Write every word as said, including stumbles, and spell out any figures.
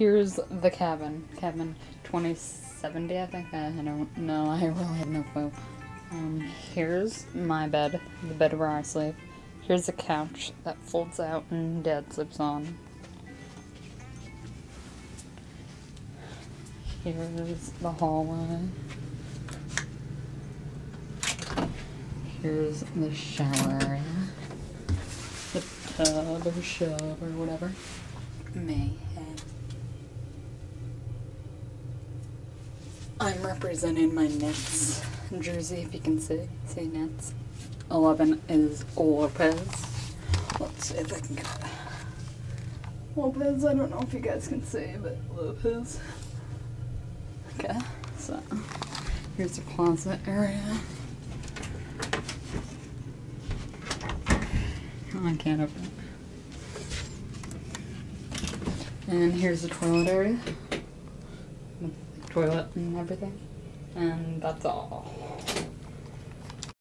here's the cabin. Cabin twenty seventy, I think. I don't know. I really have no clue. Um, here's my bed, the bed where I sleep. Here's a couch that folds out and Dad sleeps on. Here's the hallway. Here's the shower area. The tub or shove or whatever. Mayhem. I'm representing my Nets jersey, if you can see. See Nets. eleven is Lopez. Let's see if I can get it. Lopez, I don't know if you guys can see, but Lopez. Okay, so here's the closet area. Oh, I can't open it. And here's the toilet area. With the toilet and everything. And that's all.